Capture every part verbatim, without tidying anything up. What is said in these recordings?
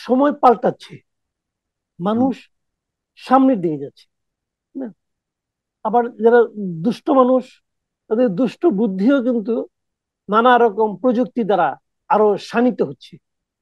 সময় পাল্টাচ্ছে, মানুষ সামনের দিকে যাচ্ছে না। আবার যারা দুষ্ট মানুষ, তাদের দুষ্ট বুদ্ধিও কিন্তু নানা রকম প্রযুক্তি দ্বারা আরো শানিত হচ্ছে।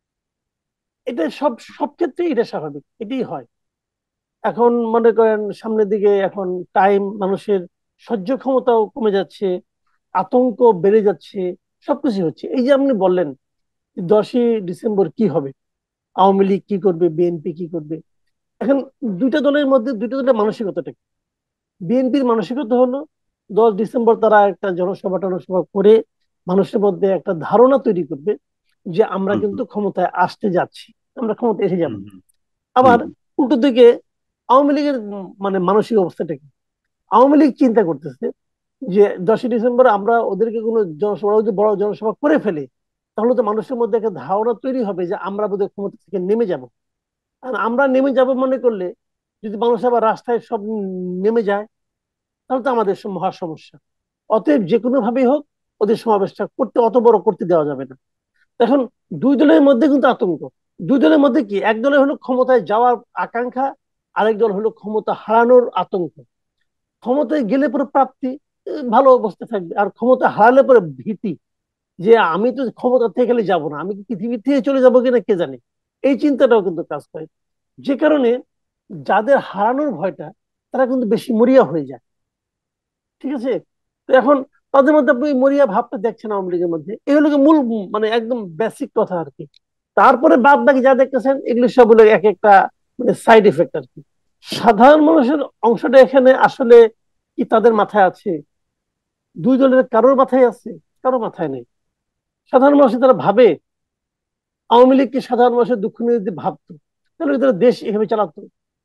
এটা সব সব ক্ষেত্রে এটা স্বাভাবিক, এটাই হয়। এখন মনে করেন সামনের দিকে এখন টাইম, মানুষের সহ্য ক্ষমতাও কমে যাচ্ছে, আতঙ্ক বেড়ে যাচ্ছে, সবকিছু হচ্ছে। এই যে আপনি বললেন দশই ডিসেম্বর কি হবে, আওয়ামী লীগ কি করবে, বিএনপি কি করবে। এখন দুইটা দলের মধ্যে দুইটা দলের মানসিকতাটা কি? বিএনপির মানসিকতা হলো দশ ডিসেম্বর তারা একটা জনসভা টনসভা করে মানুষের মধ্যে একটা ধারণা তৈরি করবে যে আমরা কিন্তু ক্ষমতায় আসতে যাচ্ছি, আমরা ক্ষমতায় এসে যাব। আবার উল্টো দিকে আওয়ামী লীগের মানে মানসিক অবস্থাটা কি? আওয়ামী লীগ চিন্তা করতেছে যে দশই ডিসেম্বর আমরা ওদেরকে কোনো জনসভা, যদি বড় জনসভা করে ফেলে, তাহলে তো মানুষের মধ্যে একটা ধারণা তৈরি হবে যে আমরা বোধহয় ক্ষমতা থেকে নেমে যাব। আর আমরা নেমে যাব মনে করলে যদি মানুষ আবার রাস্তায় সব নেমে যায়, তাহলে তো আমাদের মহা সমস্যা। অতএব যে কোনো ভাবেই হোক ওদের সমাবেশটা করতে, অত বড় করতে দেওয়া যাবে না। এখন দুই দলের মধ্যে কিন্তু আতঙ্ক। দুই দলের মধ্যে কি, এক দলে হলো ক্ষমতায় যাওয়ার আকাঙ্ক্ষা, আরেক দল হলো ক্ষমতা হারানোর আতঙ্ক। ক্ষমতায় গেলে পরে প্রাপ্তি, ভালো অবস্থা থাকবে, আর ক্ষমতা হারালে পরে ভীতি, যে আমি তো ক্ষমতা থেকে গেলে যাবো না, আমি কি পৃথিবী থেকে চলে যাবো কিনা কে জানে। এই চিন্তাটাও কিন্তু কাজ করে, যে কারণে যাদের হারানোর ভয়টা, তারা কিন্তু বেশি মরিয়া হয়ে যায়। ঠিক আছে? তো এখন তাদের মধ্যে আপনি মরিয়া ভাবটা দেখছেন আওয়ামী লীগের মধ্যে, এই হলো মূল মানে একদম বেসিক কথা আর কি। তারপরে বাদ বাকি যা দেখতেছেন এগুলো সব হলো এক একটা মানে সাইড এফেক্ট আর কি। সাধারণ মানুষের অংশটা এখানে আসলে কি তাদের মাথায় আছে? দুই দলের কারোর মাথায় আছে? কারো মাথায় নেই। সাধারণ মানুষ তারা ভাবে, আওয়ামী লীগ কি সাধারণ মানুষের দুঃখ নিয়ে যদি ভাবতো, তাহলে তারা দেশ এভাবে চালাতো?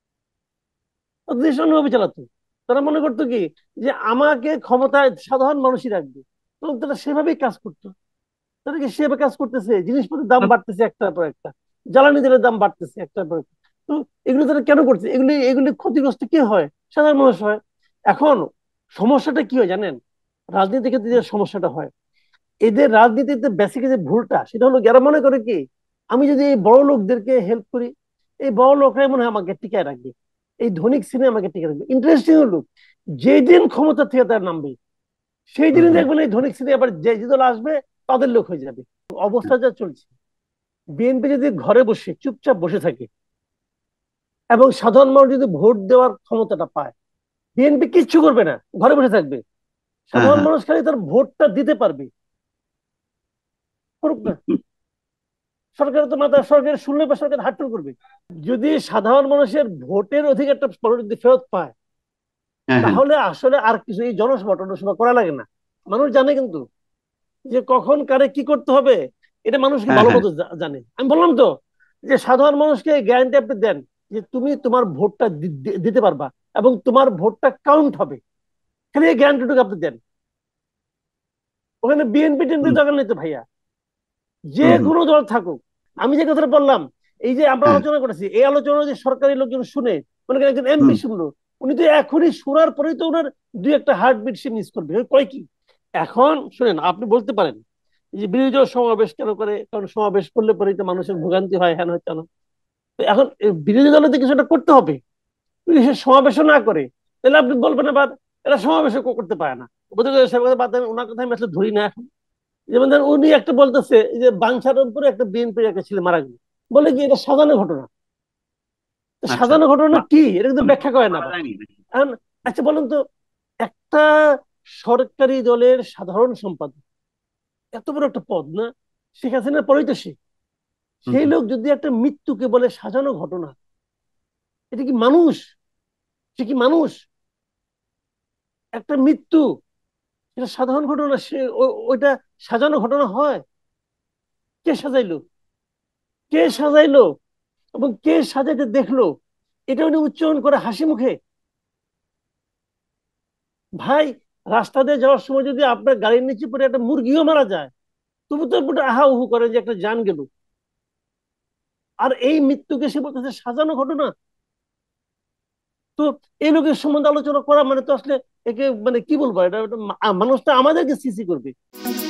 দেশ অন্যভাবে চালাতো। তারা মনে করতো কি যে আমাকে ক্ষমতায় সাধারণ মানুষই রাখবে, এবং তারা সেভাবেই কাজ করতো। তারা কি সেভাবে কাজ করতেছে? জিনিসপত্রের দাম বাড়তেছে একটার পর একটা, জ্বালানি তেলের দাম বাড়তেছে একটার পর একটা। তো এগুলো তারা কেন করছে? এগুলি এগুলি ক্ষতিগ্রস্ত কে হয়? সাধারণ মানুষ হয়। এখন সমস্যাটা কি হয় জানেন? রাজনীতি ক্ষেত্রে যে সমস্যাটা হয়, এদের রাজনীতিতে বেসিক যে ভুলটা, সেটা হলো যারা মনে করে কি আমি যদি এই বড় লোকদেরকে হেল্প করি, এই বড় লোকরাই মনে হয় আমাকে টিকায় রাখবে, এই ধনিক শ্রেণী আমাকে টিকে রাখবে। ইন্টারেস্টিং হলো যেই দিন ক্ষমতা থেকে তার নামবে, সেই দিনই দেখবেন এই ধনিক শ্রেণী আবার যে যে দল আসবে তাদের লোক হয়ে যাবে। অবস্থা যা চলছে, বিএনপি যদি ঘরে বসে চুপচাপ বসে থাকে এবং সাধারণ মানুষ যদি ভোট দেওয়ার ক্ষমতাটা পায়, বিএনপি কিচ্ছু করবে না, ঘরে বসে থাকবে। সাধারণ মানুষ খালি তার ভোটটা দিতে পারবে, করুক না। সরকার তো মাথা, সরকার শুনলে বা সরকার হাট্টুল করবে। যদি সাধারণ মানুষের ভোটের অধিকারটা যদি ফেরত পায়, তাহলে আসলে আর কিছু এই জনসভা টনসভা করা লাগে না। মানুষ জানে কিন্তু যে কখন কারে কি করতে হবে, এটা মানুষকে ভালো মতো জানে। আমি বললাম তো যে সাধারণ মানুষকে গ্যারান্টি আপনি দেন যে তুমি তোমার ভোটটা দিতে পারবা এবং তোমার ভোটটা কাউন্ট হবে, খালি এই গ্যারান্টিটুকু আপনি দেন। ওখানে বিএনপি টিএনপি দরকার নেই তো ভাইয়া, যে কোনো দল থাকুক। আমি যে কথাটা বললাম, এই যে আমরা আলোচনা করেছি, এই আলোচনা যে সরকারি লোকজন শুনে, মনে করেন একজন এমপি শুনলো, উনি তো এখনই শোনার পরেই তো ওনার দুই একটা হার্টবিট সে মিস করবে, কয় কি। এখন শুনেন, আপনি বলতে পারেন যে বিরোধী দল সমাবেশ কেন করে, কারণ সমাবেশ করলে পরেই তো মানুষের ভোগান্তি হয়, হ্যান হচ্ছে না। এখন বিরোধী দলের কিছুটা করতে হবে। যদি সে সমাবেশও না করে, তাহলে আপনি বলবেন আবার এরা সমাবেশও করতে পারে না। ওনার কথা আমি আসলে ধরি না এখন। যেমন ধরেন উনি একটা বলতেছে যে বাঞ্ছারামপুরে একটা বিএনপির একটা ছেলে মারা গেল, বলে কি এটা সাজানো ঘটনা। সাজানো ঘটনা কি, এটা কিন্তু ব্যাখ্যা করে না। আচ্ছা বলুন তো, একটা সরকারি দলের সাধারণ সম্পাদক, এত বড় একটা পদ না, শেখ হাসিনার পরেই তো সে, সেই লোক যদি একটা মৃত্যুকে বলে সাজানো ঘটনা, এটা কি মানুষ? সে কি মানুষ? একটা মৃত্যু এটা সাধারণ ঘটনা, সে ওইটা সাজানো ঘটনা হয়? কে সাজাইলো? কে সাজাইলো এবং কে সাজাইতে দেখলো, এটা উনি উচ্চারণ করে হাসি মুখে? ভাই, রাস্তা দিয়ে যাওয়ার সময় যদি আপনার গাড়ির নিচে পড়ে একটা মুরগিও মারা যায়, তবু তো আহা উহু করে যে একটা জান গেল। আর এই মৃত্যুকে সে বলতেছে সাজানো ঘটনা। তো এই লোকের সম্বন্ধে আলোচনা করা মানে তো আসলে একে মানে কি বলবো, এটা মানুষটা আমাদেরকে সিসি করবে।